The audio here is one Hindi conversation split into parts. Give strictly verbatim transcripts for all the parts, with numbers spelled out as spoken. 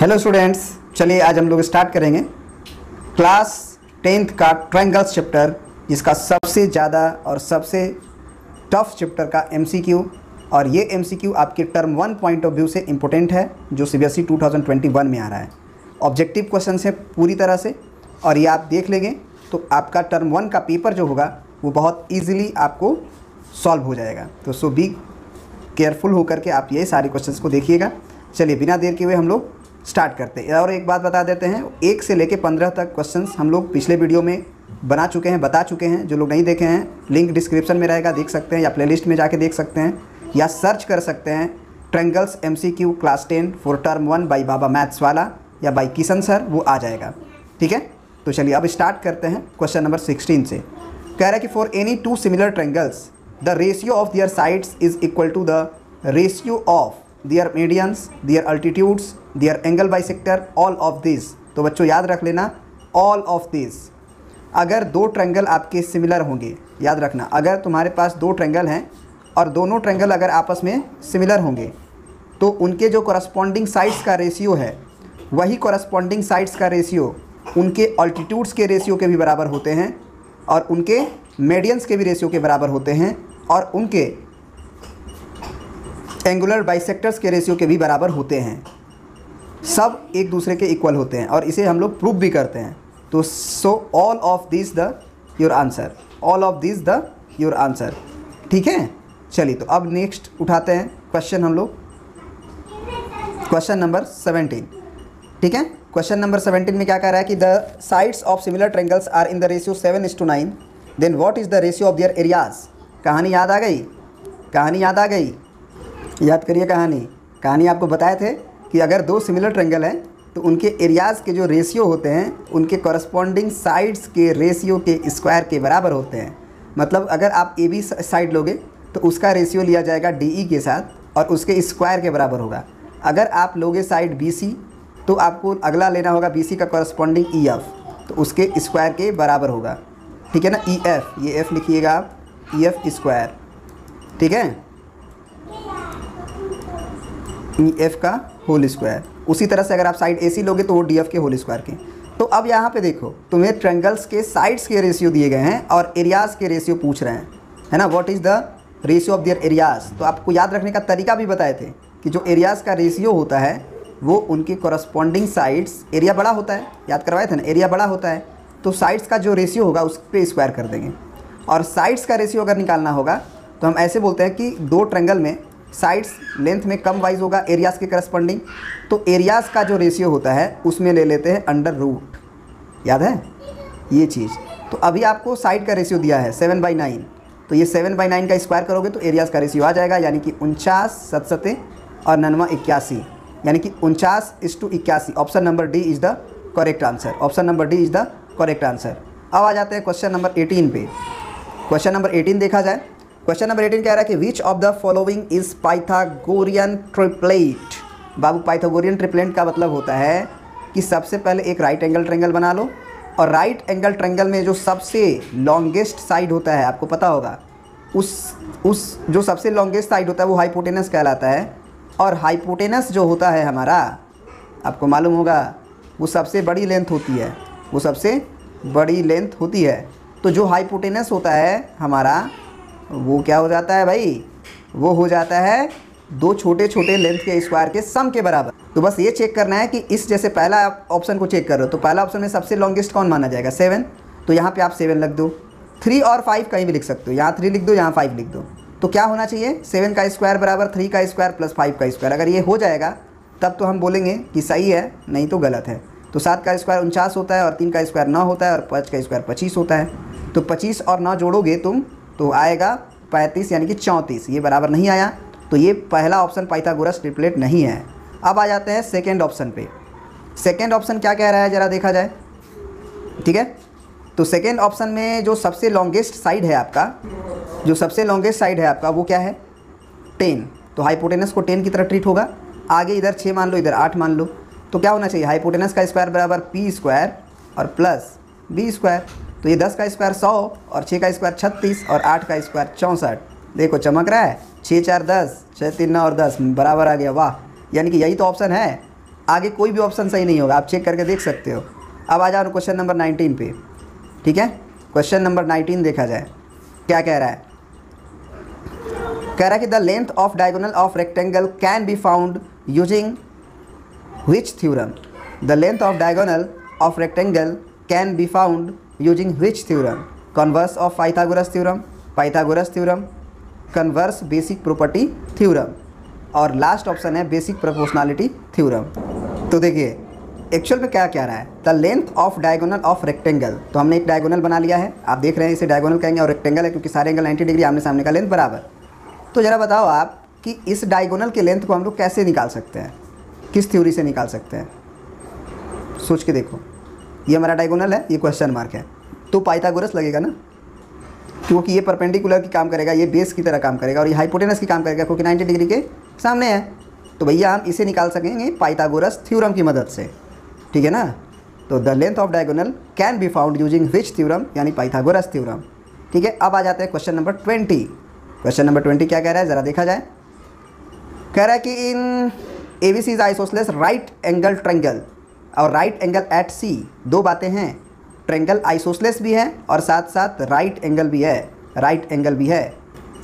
हेलो स्टूडेंट्स, चलिए आज हम लोग स्टार्ट करेंगे क्लास टेंथ का ट्रायंगल्स चैप्टर, जिसका सबसे ज़्यादा और सबसे टफ चैप्टर का एमसीक्यू। और ये एमसीक्यू आपके term one point of view से इम्पोर्टेंट है, जो CBSE two thousand twenty one में आ रहा है। ऑब्जेक्टिव क्वेश्चन है पूरी तरह से, और ये आप देख लेंगे तो आपका टर्म वन का पेपर जो होगा वो बहुत ईजिली आपको सॉल्व हो जाएगा। तो सो बी केयरफुल होकर के आप ये सारे क्वेश्चंस को देखिएगा। चलिए बिना देर के हुए हम लोग स्टार्ट करते हैं। और एक बात बता देते हैं, एक से लेके पंद्रह तक क्वेश्चंस हम लोग पिछले वीडियो में बना चुके हैं, बता चुके हैं। जो लोग नहीं देखे हैं, लिंक डिस्क्रिप्शन में रहेगा, देख सकते हैं, या प्लेलिस्ट में जाके देख सकते हैं, या सर्च कर सकते हैं triangles MCQ class ten for term one by Baba maths वाला या बाई किशन सर, वो आ जाएगा। ठीक है, तो चलिए अब स्टार्ट करते हैं क्वेश्चन नंबर सिक्सटीन से। कह रहा है कि for any two similar triangles the ratio of their sides is equal to the ratio of their medians, their altitudes, their angle bisector, all of this. तो बच्चों याद रख लेना, ऑल ऑफ दिस। अगर दो ट्रायंगल आपके सिमिलर होंगे, याद रखना, अगर तुम्हारे पास दो ट्रायंगल हैं और दोनों ट्रायंगल अगर आपस में सिमिलर होंगे तो उनके जो कॉरस्पॉन्डिंग साइड्स का रेशियो है, वही कॉरस्पॉन्डिंग साइड्स का रेशियो उनके अल्टीट्यूड्स के रेशियो के भी बराबर होते हैं, और उनके मीडियंस के भी रेशियो के बराबर होते हैं, और उनके एंगुलर बाइसेक्टर्स के रेशियो के भी बराबर होते हैं। सब एक दूसरे के इक्वल होते हैं, और इसे हम लोग प्रूव भी करते हैं। तो so all of this the your answer, all of this the your answer. ठीक है, चलिए तो अब नेक्स्ट उठाते हैं क्वेश्चन हम लोग, क्वेश्चन नंबर सेवेंटीन। ठीक है, क्वेश्चन नंबर सेवेंटीन में क्या कह रहा है कि the sides of similar triangles are in the ratio seven is to nine, then what is the ratio of their areas. कहानी याद आ गई, कहानी याद आ गई, याद करिए कहानी। कहानी आपको बताए थे कि अगर दो सिमिलर ट्रायंगल हैं तो उनके एरियाज़ के जो रेशियो होते हैं उनके कॉरस्पॉन्डिंग साइड्स के रेशियो के स्क्वायर के बराबर होते हैं। मतलब अगर आप ए बी साइड लोगे तो उसका रेशियो लिया जाएगा डी ई के साथ, और उसके स्क्वायर के बराबर होगा। अगर आप लोगे साइड बी सी तो आपको अगला लेना होगा बी सी का कॉरस्पॉन्डिंग ई एफ, तो उसके स्क्वायर के बराबर होगा। ठीक है ना, ई एफ, ये एफ लिखिएगा आप, ई एफ स्क्वायर। ठीक है, ई एफ का होल स्क्वायर। उसी तरह से अगर आप साइड ए सी लोगे तो वो डी एफ के होल स्क्वायर के। तो अब यहाँ पे देखो, तुम्हें ट्रायंगल्स के साइड्स के रेशियो दिए गए हैं और एरियाज़ के रेशियो पूछ रहे हैं, है ना। What is the ratio of their areas. तो आपको याद रखने का तरीका भी बताए थे कि जो एरियाज़ का रेशियो होता है वो उनके कॉरस्पॉन्डिंग साइड्स, एरिया बड़ा होता है, याद करवाए थे ना, एरिया बड़ा होता है तो साइड्स का जो रेशियो होगा उस पर स्क्वायर कर देंगे। और साइड्स का रेशियो अगर निकालना होगा तो हम ऐसे बोलते हैं कि दो ट्रायंगल में साइड्स लेंथ में कम वाइज होगा एरियाज़ के करस्पॉन्डिंग, तो एरियाज़ का जो रेशियो होता है उसमें ले लेते हैं अंडर रूट। याद है ये चीज़। तो अभी आपको साइड का रेशियो दिया है सेवन बाई नाइन, तो ये सेवन बाई नाइन का स्क्वायर करोगे तो एरियाज़ का रेशियो आ जाएगा, यानी कि उनचास सतसते और ननवा इक्यासी, यानी कि उनचास इस टू इक्यासी। Option number D is the correct answer, option number D is the correct answer. अब आ जाते हैं क्वेश्चन नंबर एटीन पे। क्वेश्चन नंबर एटीन देखा जाए, क्वेश्चन नंबर एटीन कह रहा है कि which of the following is Pythagorean triplet. बाबू पाइथागोरियन ट्रिपलेट का मतलब होता है कि सबसे पहले एक राइट एंगल ट्रायंगल बना लो, और राइट एंगल ट्रायंगल में जो सबसे लॉन्गेस्ट साइड होता है, आपको पता होगा, उस उस जो सबसे लॉन्गेस्ट साइड होता है वो हाइपोटेनस कहलाता है। और हाइपोटेनस जो होता है हमारा, आपको मालूम होगा, वो सबसे बड़ी लेंथ होती है, वो सबसे बड़ी लेंथ होती है। तो जो हाइपोटेनस होता है हमारा वो क्या हो जाता है भाई, वो हो जाता है दो छोटे छोटे लेंथ के स्क्वायर के सम के बराबर। तो बस ये चेक करना है कि इस, जैसे पहला ऑप्शन को चेक कर रहे हो तो पहला ऑप्शन में सबसे लॉन्गेस्ट कौन माना जाएगा, सेवन। तो यहाँ पे आप सेवन लिख दो, थ्री और फाइव कहीं भी लिख सकते हो, यहाँ थ्री लिख दो, यहाँ फाइव लिख दो। तो क्या होना चाहिए, सेवन का स्क्वायर बराबर थ्री का स्क्वायर प्लस फाइव का स्क्वायर। अगर ये हो जाएगा तब तो हम बोलेंगे कि सही है, नहीं तो गलत है। तो सात का स्क्वायर उनचास होता है, और तीन का स्क्वायर नौ होता है, और पाँच का स्क्वायर पच्चीस होता है। तो पच्चीस और नौ जोड़ोगे तुम तो आएगा पैंतीस, यानी कि चौंतीस। ये बराबर नहीं आया, तो ये पहला ऑप्शन पाइथागोरस ट्रिपलेट नहीं है। अब आ जाते हैं सेकेंड ऑप्शन पे। सेकेंड ऑप्शन क्या कह रहा है ज़रा देखा जाए। ठीक है, तो सेकेंड ऑप्शन में जो सबसे लॉन्गेस्ट साइड है आपका, जो सबसे लॉन्गेस्ट साइड है आपका वो क्या है, टेन। तो हाइपोटेनस को टेन की तरह ट्रीट होगा। आगे इधर छः मान लो, इधर आठ मान लो, तो क्या होना चाहिए, हाइपोटेनस का स्क्वायर बराबर पी स्क्वायर और प्लस बी स्क्वायर। तो ये दस का स्क्वायर सौ, और छः का स्क्वायर छत्तीस, और आठ का स्क्वायर चौंसठ। देखो चमक रहा है, छः चार दस, छः तीन नौ और दस बराबर आ गया। वाह, यानी कि यही तो ऑप्शन है। आगे कोई भी ऑप्शन सही नहीं होगा, आप चेक करके देख सकते हो। अब आ जाओ क्वेश्चन नंबर नाइनटीन पे, ठीक है। क्वेश्चन नंबर नाइनटीन देखा जाए क्या कह रहा है। कह रहा है कि the length of diagonal of rectangle can be found using which theorem. The length of diagonal of rectangle can be found using which theorem. Converse of Pythagoras theorem, Pythagoras theorem, converse basic property theorem, और लास्ट ऑप्शन है बेसिक प्रोपोर्शनलिटी थ्योरम। तो देखिए एक्चुअल में क्या कह रहा है, the length of diagonal of rectangle. तो हमने एक डायगोनल बना लिया है, आप देख रहे हैं इसे डायगोनल कहेंगे और रेक्टेंगल है क्योंकि सारे एंगल नाइन्टी डिग्री आमने सामने का लेंथ बराबर। तो ज़रा बताओ आप कि इस डायगोनल के लेंथ को हम लोग कैसे निकाल सकते हैं, किस थ्योरी से निकाल सकते हैं, सोच के देखो। ये हमारा डायगोनल है, ये क्वेश्चन मार्क है, तो पाइथागोरस लगेगा ना, क्योंकि ये परपेंडिकुलर की काम करेगा, ये बेस की तरह काम करेगा, और ये हाइपोटेनस की काम करेगा क्योंकि नाइन्टी डिग्री के सामने है। तो भैया हम इसे निकाल सकेंगे पाइथागोरस थ्योरम की मदद से, ठीक है ना। तो the length of diagonal can be found using which theorem, यानी पाइथागोरस थ्योरम, ठीक है। अब आ जाते हैं question number twenty. Question number twenty क्या कह रहा है, ज़रा देखा जाए। कह रहा है कि in A B C is isosceles right angle triangle और राइट एंगल एट सी, दो बातें हैं, ट्रायंगल आइसोसेलेस भी है और साथ साथ राइट एंगल भी है, राइट एंगल भी है।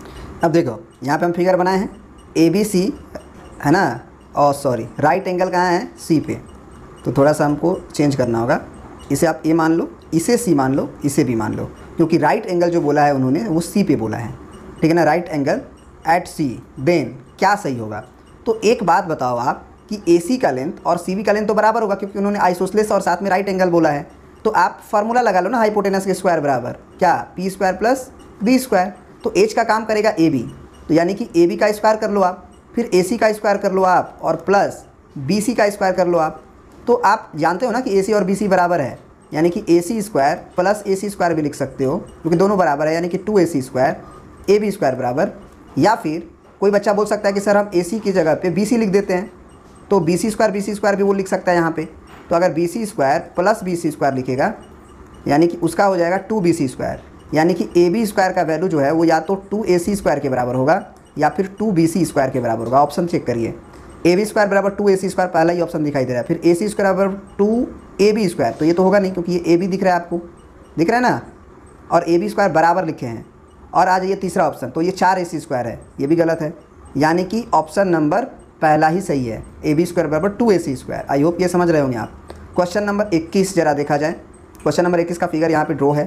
अब देखो यहाँ पे हम फिगर बनाए हैं ए बी सी, है ना, और सॉरी राइट एंगल कहाँ है, सी पे। तो थोड़ा सा हमको चेंज करना होगा, इसे आप ए मान लो, इसे सी मान लो, इसे भी मान लो, क्योंकि राइट एंगल जो बोला है उन्होंने वो सी पे बोला है, ठीक है ना। Right angle at C, then क्या सही होगा। तो एक बात बताओ आप कि ए सी का लेंथ और सी बी का लेंथ तो बराबर होगा क्योंकि उन्होंने आइसोसेलेस और साथ में राइट एंगल बोला है। तो आप फार्मूला लगा लो ना, हाइपोटेनस के स्क्वायर बराबर क्या, P square plus B square. तो एच का काम करेगा ए बी, तो यानी कि ए बी का स्क्वायर कर लो आप, फिर ए सी का स्क्वायर कर लो आप, और प्लस बी सी का स्क्वायर कर लो आप। तो आप जानते हो ना कि ए सी और बी सी बराबर है, यानी कि A C square plus A C square भी लिख सकते हो क्योंकि दोनों बराबर है, यानी कि two A C square A B square बराबर। या फिर कोई बच्चा बोल सकता है कि सर हम ए सी की जगह पे बी सी लिख देते हैं, तो B C square B C square भी वो लिख सकता है यहाँ पे। तो अगर B C square plus B C square लिखेगा यानी कि उसका हो जाएगा टू बी सी स्क्वायर, यानी कि ए बी स्क्वायर का वैल्यू जो है वो या तो टू ए सी स्क्वायर के बराबर होगा या फिर टू बी सी स्क्वायर के बराबर होगा। ऑप्शन चेक करिए, ए बी स्क्वायर बराबर टू ए सी स्क्वायर पहला ही ऑप्शन दिखाई दे रहा है, फिर ए सी स्क्वायर बराबर टू ए बी स्क्वायर, तो ये तो होगा नहीं क्योंकि ये ए बी दिख रहा है आपको, दिख रहा है ना, और ए बी स्क्वायर बराबर लिखे हैं। और आ जाइए तीसरा ऑप्शन, तो ये चार ए सी स्क्वायर है, ये भी गलत है, यानी कि ऑप्शन नंबर पहला ही सही है, ए बी स्क्वायर बराबर two A C square. I hope ये समझ रहे होंगे आप। क्वेश्चन नंबर इक्कीस जरा देखा जाए। क्वेश्चन नंबर इक्कीस का फिगर यहाँ पे ड्रॉ है,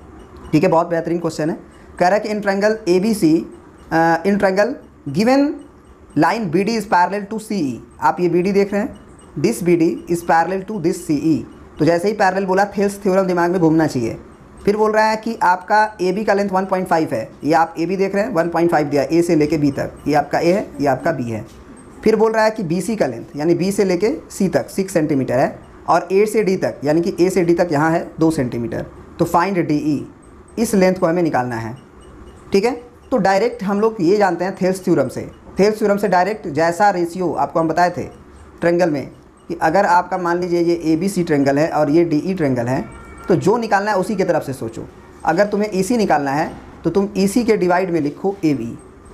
ठीक है, बहुत बेहतरीन क्वेश्चन है। कह रहा है कि in triangle A B C, in triangle given line B D is parallel to C E. आप ये बी डी देख रहे हैं, this B D is parallel to this C E. तो जैसे ही पैरेलल बोला थेल्स थ्योरम दिमाग में घूमना चाहिए। फिर बोल रहा है कि आपका ए बी का लेंथ वन पॉइंट फाइव है, ये आप ए बी देख रहे हैं वन पॉइंट फाइव दिया, ए से लेके बी तक, ये आपका ए है, ये आपका बी है। फिर बोल रहा है कि बी सी का लेंथ यानी बी से लेके सी तक सिक्स सेंटीमीटर है, और ए से डी तक यानी कि ए से डी तक यहाँ है दो सेंटीमीटर। तो फाइंड डी ई, इस लेंथ को हमें निकालना है, ठीक है। तो डायरेक्ट हम लोग ये जानते हैं थेल्स थ्योरम से, थेल्स थ्योरम से डायरेक्ट जैसा रेशियो आपको हम बताए थे ट्रायंगल में कि अगर आपका मान लीजिए ये ए बी सी ट्रायंगल है और ये डी ई ट्रायंगल है, तो जो निकालना है उसी के तरफ से सोचो। अगर तुम्हें ई सी निकालना है तो तुम ई सी के डिवाइड में लिखो ए बी,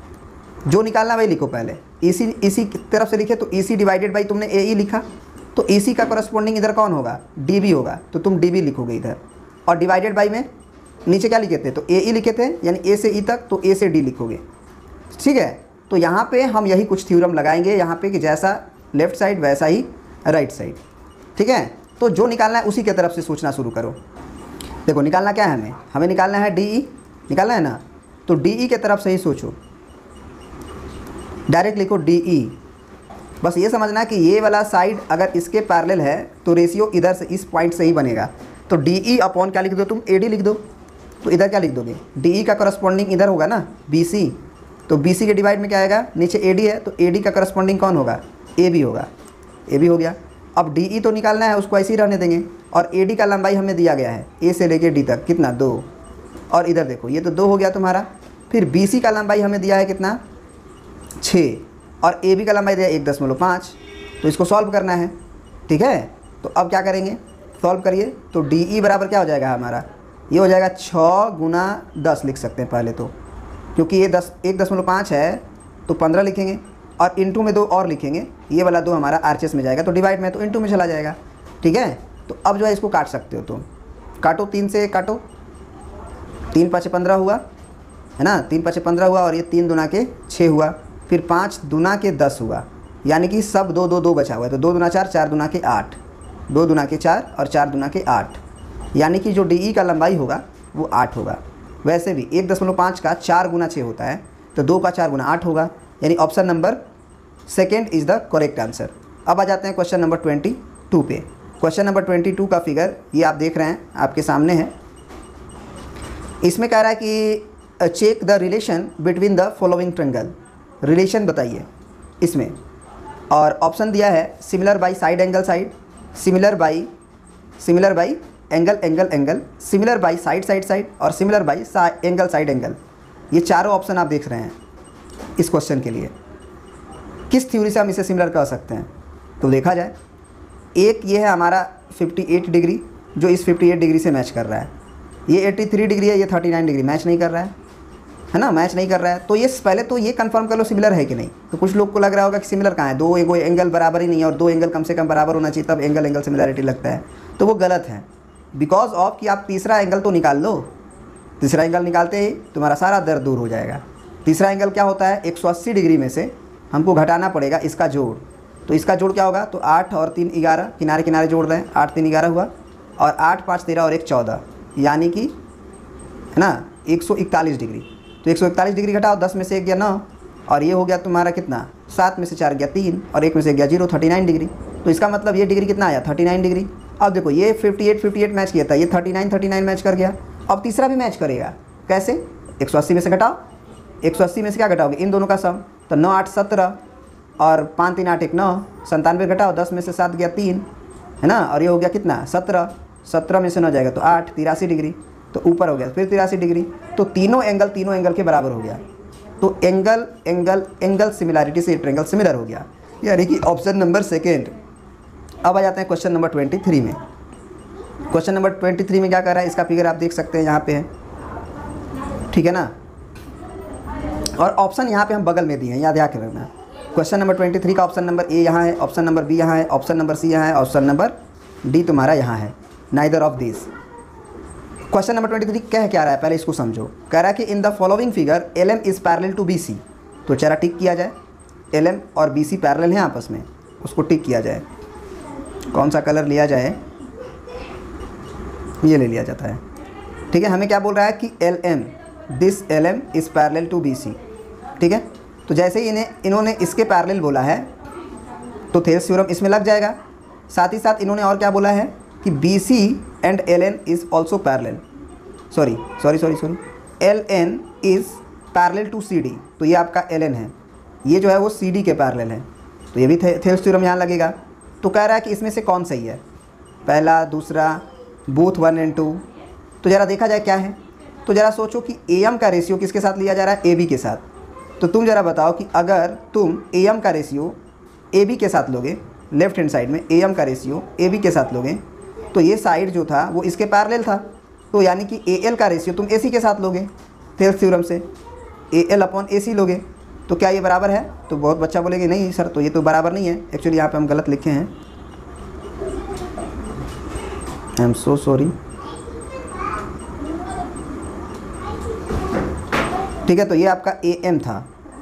जो निकालना है वही लिखो पहले। ई सी इसी की तरफ से लिखे तो ई सी डिवाइडेड बाई तुमने ए ई लिखा, तो ई सी का करस्पॉन्डिंग इधर कौन होगा, डी बी होगा, तो तुम डी बी लिखोगे इधर। और डिवाइडेड बाई में नीचे क्या लिखे थे, तो ए ई लिखे थे, यानी ए से ई तक, तो ए से डी लिखोगे, ठीक है। तो यहाँ पे हम यही कुछ थ्योरम लगाएंगे यहाँ पे कि जैसा लेफ्ट साइड वैसा ही राइट साइड, ठीक है। तो जो निकालना है उसी के तरफ से सोचना शुरू करो। देखो निकालना क्या है हमें, हमें निकालना है डी ई, निकालना है ना, तो डी ई के तरफ से ही सोचो, डायरेक्ट लिखो डी ई। बस ये समझना कि ये वाला साइड अगर इसके पैरेलल है तो रेशियो इधर से इस पॉइंट से ही बनेगा। तो डी ई अपॉन क्या लिख दो तुम, ए डी लिख दो। तो इधर क्या लिख दोगे, डी ई का करस्पॉन्डिंग इधर होगा ना बी सी, तो बी सी के डिवाइड में क्या आएगा, नीचे ए डी है तो ए डी का करस्पॉन्डिंग कौन होगा, ए बी होगा, ए बी हो गया। अब डी ई तो निकालना है, उसको ऐसे ही रहने देंगे। और ए डी का लंबाई हमें दिया गया है ए से लेके डी तक कितना, दो, और इधर देखो ये तो दो हो गया तुम्हारा। फिर बी सी का लंबाई हमें दिया है कितना, छः, और ए बी का लंबाई दिया एक दशमलव पाँच। तो इसको सॉल्व करना है, ठीक है। तो अब क्या करेंगे, सॉल्व करिए। तो डी ई बराबर क्या हो जाएगा हमारा, ये हो जाएगा छः गुना दस लिख सकते हैं पहले तो, क्योंकि ये दस एक दशमलव पाँच है तो पंद्रह लिखेंगे, और इंटू में दो और लिखेंगे, ये वाला दो हमारा आरएचएस में जाएगा, तो डिवाइड में तो इंटू में चला जाएगा। ठीक है, तो अब जो है इसको काट सकते हो तुम, काटो तीन से काटो, तीन पाँच पंद्रह हुआ है ना, तीन पाँच पंद्रह हुआ और ये तीन दुना के छः हुआ, फिर पाँच दुना के दस हुआ, यानी कि सब दो दो दो बचा हुआ है, तो दो दुना चार, चार दुना के आठ, दो दुना के चार और चार दुना के आठ, यानी कि जो डी ई का लंबाई होगा वो आठ होगा। वैसे भी एक दशमलव पाँच का चार गुना छः होता है, तो दो का चार गुना आठ होगा, यानी option number second is the correct answer. अब आ जाते हैं क्वेश्चन नंबर ट्वेंटी टू पे। क्वेश्चन नंबर ट्वेंटी टू का फिगर ये आप देख रहे हैं, आपके सामने है। इसमें कह रहा है कि check the relation between the following triangle, relation बताइए इसमें, और ऑप्शन दिया है similar by side angle side, similar by similar by angle angle angle, similar by side side side और similar by angle side angle. ये चारों ऑप्शन आप देख रहे हैं इस क्वेश्चन के लिए। किस थ्योरी से हम इसे सिमिलर कर सकते हैं, तो देखा जाए, एक ये है हमारा अट्ठावन डिग्री जो इस अट्ठावन डिग्री से मैच कर रहा है, ये तिरासी डिग्री है, ये उनतालीस डिग्री मैच नहीं कर रहा है, है ना, मैच नहीं कर रहा है। तो ये पहले तो ये कंफर्म कर लो सिमिलर है कि नहीं। तो कुछ लोग को लग रहा होगा कि सिमिलर कहाँ है, दो एगो एंगल बराबर ही नहीं है और दो एंगल कम से कम बराबर होना चाहिए तब एंगल एंगल सिमिलरिटी लगता है, तो वो गलत है। बिकॉज ऑफ कि आप तीसरा एंगल तो निकाल लो, तीसरा एंगल निकालते ही तुम्हारा सारा दर्द दूर हो जाएगा। तीसरा एंगल क्या होता है, एक सौ अस्सी डिग्री में से हमको घटाना पड़ेगा इसका जोड़, तो इसका जोड़ क्या होगा, तो आठ और तीन ग्यारह, किनारे किनारे जोड़ रहे हैं, आठ तीन ग्यारह हुआ, और आठ पाँच तेरह और एक चौदह, यानी कि है ना एक सौ इकतालीस डिग्री। तो एक सौ इकतालीस डिग्री घटाओ, दस में से एक गया नौ, और ये हो गया तुम्हारा कितना, सात में से चार गया तीन, और एक में से गया जीरो, थर्टी नाइन डिग्री। तो इसका मतलब ये डिग्री कितना आया, थर्टी नाइन डिग्री। अब देखो ये अट्ठावन अट्ठावन मैच किया था, ये thirty nine thirty nine match कर गया। अब तीसरा भी मैच करेगा, कैसे, एक सौ अस्सी में से घटाओ, एक सौ अस्सी में से क्या घटाओगे, इन दोनों का सम, तो नौ आठ सत्रह और पाँच तीन आठ एक नौ, संतानवे घटाओ, दस में से सात गया तीन, है ना, और ये हो गया कितना सत्रह, सत्रह में से नौ जाएगा तो आठ, तिरासी डिग्री, तो ऊपर हो गया फिर तिरासी डिग्री। तो तीनों एंगल तीनों एंगल के बराबर हो गया, तो एंगल एंगल एंगल सिमिलैरिटी से ट्रायंगल सिमिलर हो गया, यानी कि ऑप्शन नंबर सेकेंड। अब आ जाते हैं क्वेश्चन नंबर ट्वेंटी थ्री में। क्वेश्चन नंबर ट्वेंटी थ्री में क्या कर रहा है, इसका फिगर आप देख सकते हैं यहाँ पे है, ठीक है ना, और ऑप्शन यहाँ पे हम बगल में दिए हैं, याद याद रखना। क्वेश्चन नंबर ट्वेंटी थ्री का ऑप्शन नंबर ए यहाँ है, ऑप्शन नंबर बी यहाँ है, ऑप्शन नंबर सी यहाँ है, ऑप्शन नंबर डी तुम्हारा यहाँ है, neither of this. Question number twenty three कह क्या रहा है, पहले इसको समझो। कह रहा है कि in the following figure L M is parallel to B C, तो चला टिक किया जाए, एल एम और बी सी पैरेलल हैं आपस में, उसको टिक किया जाए। कौन सा कलर लिया जाए, ये ले लिया जाता है, ठीक है। हमें क्या बोल रहा है कि L M, this L M is parallel to B C, ठीक है। तो जैसे ही इन्हें इन्होंने इसके पैरेलल बोला है तो थेल्स थ्योरम इसमें लग जाएगा। साथ ही साथ इन्होंने और क्या बोला है कि B C and L N is also parallel, sorry sorry sorry sorry L N is parallel to C D, तो ये आपका एल एन है, ये जो है वो सी डी के पैरेलल है, तो ये भी थेल्स थ्योरम यहाँ लगेगा। तो कह रहा है कि इसमें से कौन सही है, पहला दूसरा, बोथ वन एंड टू। तो ज़रा देखा जाए क्या है, तो ज़रा सोचो कि ए एम का रेशियो किसके साथ लिया जा रहा है, ए बी के साथ। तो तुम ज़रा बताओ कि अगर तुम ए एम का रेशियो ए बी के साथ लोगे, लेफ्ट हैंड साइड में ए एम का रेशियो ए बी के साथ लोगे, तो ये साइड जो था वो इसके पैरेलल था, तो यानी कि ए एल का रेशियो तुम ए सी के साथ लोगे थेल्स थ्योरम से, ए एल अपॉन ए सी लोगे, तो क्या ये बराबर है। तो बहुत बच्चा बोलेगे नहीं सर तो ये तो बराबर नहीं है, एक्चुअली यहाँ पे हम गलत लिखे हैं, आई एम सो सॉरी, ठीक है। तो ये आपका ए एम था,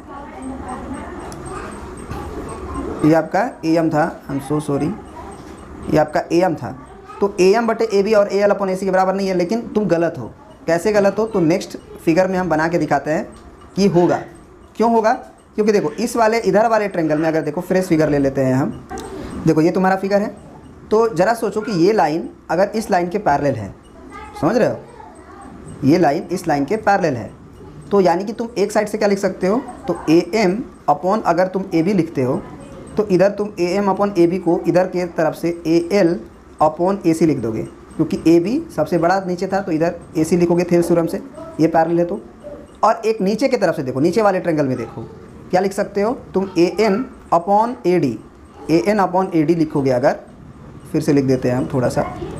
ये आपका ए एम था, आई एम सो सॉरी, ये आपका ए एम था। तो ए एम बटे ए बी और ए एल अपॉन ए सी के बराबर नहीं है, लेकिन तुम गलत हो। कैसे गलत हो, तो नेक्स्ट फिगर में हम बना के दिखाते हैं कि होगा। क्यों होगा, क्योंकि देखो इस वाले इधर वाले ट्रायंगल में अगर देखो फ्रेश फिगर ले लेते हैं हम, देखो ये तुम्हारा फिगर है, तो ज़रा सोचो कि ये लाइन अगर इस लाइन के पैरेलल है, समझ रहे हो, ये लाइन इस लाइन के पैरेलल है, तो यानी कि तुम एक साइड से क्या लिख सकते हो, तो ए एम अपॉन अगर तुम ए बी लिखते हो तो इधर तुम A M upon A B को इधर के तरफ से ए एल अपॉन ए सी लिख दोगे, क्योंकि ए बी सबसे बड़ा नीचे था तो इधर ए सी लिखोगे थेल्स थ्योरम से, ये पैरेलल है तो। और एक नीचे के तरफ से देखो, नीचे वाले ट्रायंगल में देखो क्या लिख सकते हो तुम, A N upon A D, A N upon A D लिखोगे अगर, फिर से लिख देते हैं हम थोड़ा सा,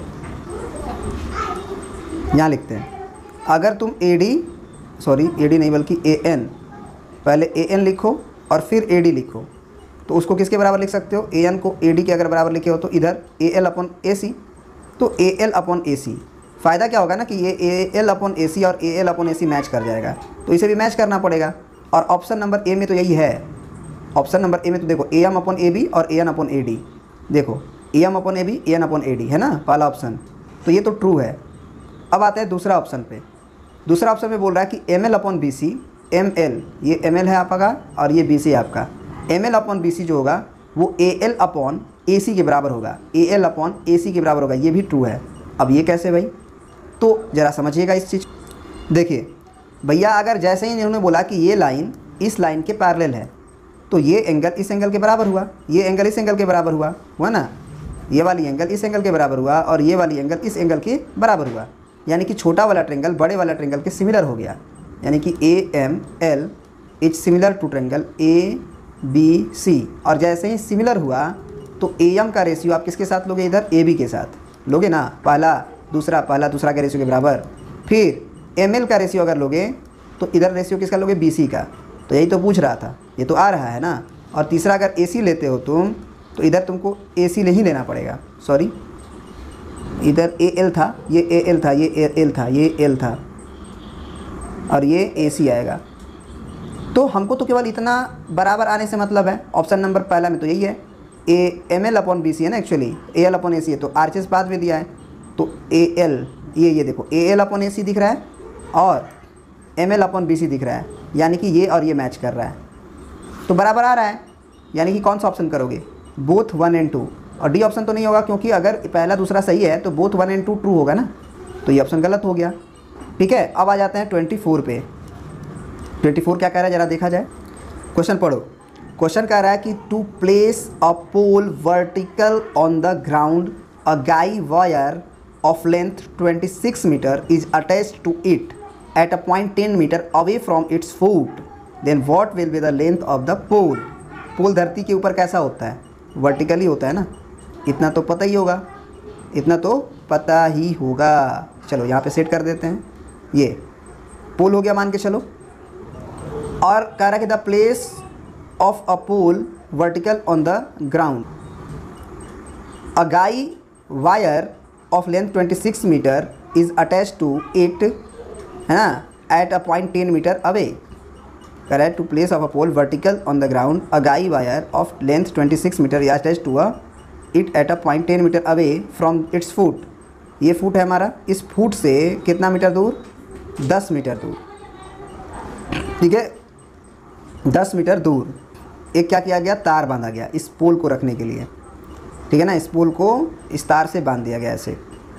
यहाँ लिखते हैं, अगर तुम A D sorry A D नहीं बल्कि ए एन, पहले ए एन लिखो और फिर ए डी लिखो, तो उसको किसके बराबर लिख सकते हो, ए एन को ए डी के अगर बराबर लिखे हो तो इधर ए एल अपॉन ए सी, तो ए एल अपॉन ए सी। फ़ायदा क्या होगा ना कि ये ए एल अपॉन ए सी और A L upon A C match कर जाएगा, तो इसे भी मैच करना पड़ेगा। और ऑप्शन नंबर ए में तो यही है, ऑप्शन नंबर ए में तो देखो A M upon A B और A N upon A D, देखो A M upon A B A N upon A D है ना पहला ऑप्शन, तो ये तो ट्रू है। अब आता है दूसरा ऑप्शन पे, दूसरा ऑप्शन में बोल रहा है कि M L upon B C, M L ये एम एल है आपका और ये बी सी है आपका, M L upon B C जो होगा वो ए एल अपॉन ए सी के बराबर होगा, ए एल अपॉन ए सी के बराबर होगा, ये भी ट्रू है। अब ये कैसे भाई, तो ज़रा समझिएगा इस चीज़। देखिए भैया अगर जैसे ही इन्होंने बोला कि ये लाइन इस लाइन के पैरेलल है, तो ये एंगल इस एंगल के बराबर हुआ, ये एंगल इस एंगल के बराबर हुआ हुआ ना, ये वाली एंगल इस एंगल के बराबर हुआ और ये वाली एंगल इस एंगल के बराबर हुआ, यानी कि छोटा वाला ट्रेंगल बड़े वाला ट्रेंगल के सिमिलर हो गया, यानी कि A M L is similar to triangle A B C. और जैसे ही सिमिलर हुआ तो ए एम का रेशियो आप किसके साथ लोगे, इधर ए बी के साथ लोगे ना, पहला दूसरा पहला दूसरा का रेशियो के बराबर। फिर एम एल का रेशियो अगर लोगे तो इधर रेशियो किसका लोगे, बी सी का। तो यही तो पूछ रहा था, ये तो आ रहा है ना। और तीसरा अगर ए सी लेते हो तुम तो इधर तुमको ए सी नहीं लेना पड़ेगा, सॉरी इधर ए एल था, ये ए एल था, ये ए एल था, ये एल था और ये ए सी आएगा। तो हमको तो केवल इतना बराबर आने से मतलब है। ऑप्शन नंबर पहला में तो यही है, A M L upon B C है ना, actually A L upon A C है, तो आर एच एस बाद में दिया है, तो ए एल ये ये देखो ए एल अपॉन ए सी दिख रहा है और M L upon B C दिख रहा है, यानी कि ये और ये मैच कर रहा है, तो बराबर आ रहा है। यानी कि कौन सा ऑप्शन करोगे, बोथ वन एंड टू। और डी ऑप्शन तो नहीं होगा, क्योंकि अगर पहला दूसरा सही है तो both one and two true होगा ना, तो ये ऑप्शन गलत हो गया। ठीक है, अब आ जाते हैं ट्वेंटी फोर पे। ट्वेंटी फोर क्या कह रहा है ज़रा देखा जाए, क्वेश्चन पढ़ो। क्वेश्चन कह रहा है कि to place a pole vertical on the ground, a guy wire of length twenty six metre is attached to it at a point ten metre away from its foot, then what will be the length of the pole. Pole धरती के ऊपर कैसा होता है, वर्टिकली होता है ना, इतना तो पता ही होगा, इतना तो पता ही होगा। चलो यहाँ पे सेट कर देते हैं, ये पोल हो गया मान के चलो। और कह रहा है कि the place of a pole vertical on the ground, a guy wire of length twenty six metre is attach to it है ना, at a point ten metre away. कह रहा है to place of a pole vertical on the ground, a guy wire of length twenty six metre is attach to a it at a point ten metre away from its foot. ये फुट है हमारा, इस फुट से कितना मीटर दूर, दस मीटर दूर। ठीक है, दस मीटर दूर एक क्या किया गया, तार बांधा गया इस पोल को रखने के लिए। ठीक है ना, इस पोल को इस तार से बांध दिया गया ऐसे।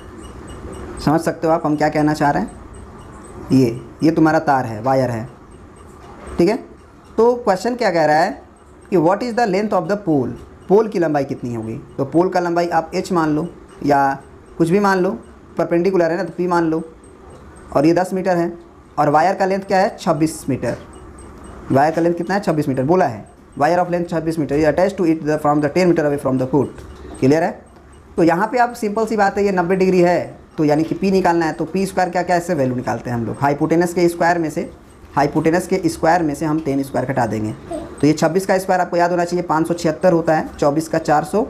समझ सकते हो आप हम क्या कहना चाह रहे हैं। ये ये तुम्हारा तार है, वायर है। ठीक है, तो क्वेश्चन क्या कह रहा है कि what is the length of the pole, pole की लंबाई कितनी होगी। तो पोल का लंबाई आप एच मान लो या कुछ भी मान लो, परपेंडिकुलर है ना तो पी मान लो, और ये दस मीटर है। और वायर का लेंथ क्या है, छब्बीस मीटर। वायर का लेंथ कितना है, छब्बीस मीटर बोला है। वायर ऑफ लेंथ छब्बीस मीटर, ये attach to it from the ten metre away from the foot. Clear है। तो यहाँ पे आप सिंपल सी बात है, ये नब्बे डिग्री है तो यानी कि पी निकालना है, तो पी स्क्वायर क्या क्या ऐसे वैल्यू निकालते हैं हम लोग, हाइपोटेनस के स्क्वायर में से हाइपोटेनस के स्क्वायर में से हम टेन स्क्वायर घटा देंगे। तो ये छब्बीस का स्क्वायर आपको याद होना चाहिए पाँच सौ छिहत्तर होता है, चौबीस का चार सौ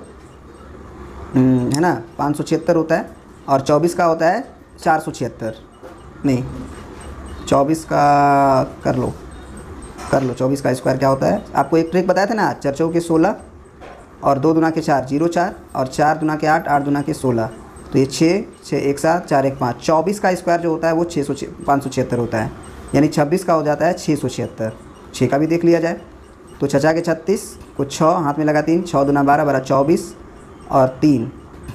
है ना, पाँच सौ छिहत्तर होता है, और चौबीस का होता है चार सौ छिहत्तर, नहीं चौबीस का कर लो कर लो चौबीस का स्क्वायर क्या होता है, आपको एक ट्रिक बताया था ना, चार चौ के सोलह और दो दुना के चार, जीरो चार, और चार दुना के आठ, आठ दुना के सोलह, तो ये छः छः एक सात चार एक पाँच। चौबीस का स्क्वायर जो होता है वो छः सौ पाँच सौ छिहत्तर होता है, यानी छब्बीस का हो जाता है छः सौ छिहत्तर। छः का भी देख लिया जाए तो छचा के छत्तीस को छः हाथ में लगा तीन, छः दुना बारह, बारह चौबीस और तीन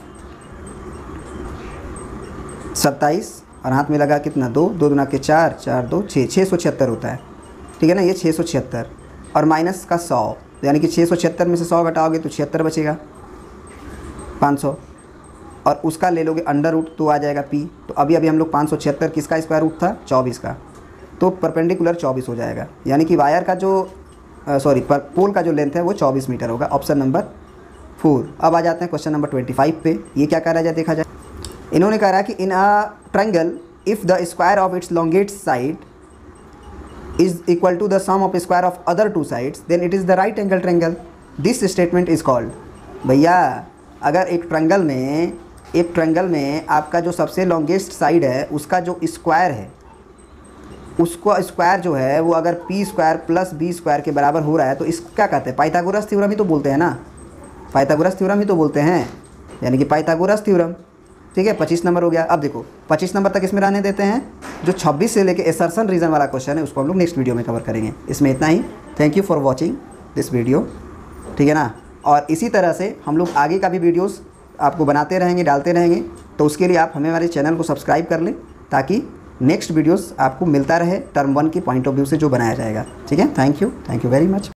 सत्ताईस, और हाथ में लगा कितना दो, दो दुना के चार, चार दो छः, छः सौ छिहत्तर होता है। ठीक है ना, ये छः सौ छिहत्तर और माइनस का सौ, यानी कि छः सौ छिहत्तर में से सौ घटाओगे तो छिहत्तर बचेगा, पाँच सौ, और उसका ले लोगे अंडर रूट तो आ जाएगा पी। तो अभी अभी हम लोग पाँच सौ छिहत्तर किसका स्क्वायर रूट था, चौबीस का, तो परपेंडिकुलर चौबीस हो जाएगा, यानी कि वायर का जो सॉरी पर पोल का जो लेंथ है वो चौबीस मीटर होगा, ऑप्शन नंबर फोर। अब आ जाते हैं क्वेश्चन नंबर ट्वेंटी फाइव पे। ये क्या कह रहा है देखा जाए, इन्होंने कहा है कि in a triangle if the square of its longest side is equal to the sum of square of other two sides then it is the right angle triangle. This statement is called, भैया अगर एक ट्रायंगल में एक ट्रायंगल में आपका जो सबसे लॉन्गेस्ट साइड है उसका जो स्क्वायर है, उसको स्क्वायर जो है वो अगर P square plus B square के बराबर हो रहा है तो इसका कहते हैं पाइथागोरस थ्योरम ही तो बोलते हैं ना, पाइथागोरस थ्योरम ही तो बोलते हैं, यानी कि पाइथागोरस थ्योरम। ठीक है, पच्चीस नंबर हो गया। अब देखो पच्चीस नंबर तक इसमें रहने देते हैं, जो छब्बीस से लेके एसर्शन रीजन वाला क्वेश्चन है उसको हम लोग नेक्स्ट वीडियो में कवर करेंगे। इसमें इतना ही। Thank you for watching this video, ठीक है ना। और इसी तरह से हम लोग आगे का भी वीडियोस आपको बनाते रहेंगे, डालते रहेंगे, तो उसके लिए आप हमें हमारे चैनल को सब्सक्राइब कर लें ताकि नेक्स्ट वीडियोस आपको मिलता रहे टर्म वन की पॉइंट ऑफ व्यू से जो बनाया जाएगा। ठीक है, thank you, thank you very much.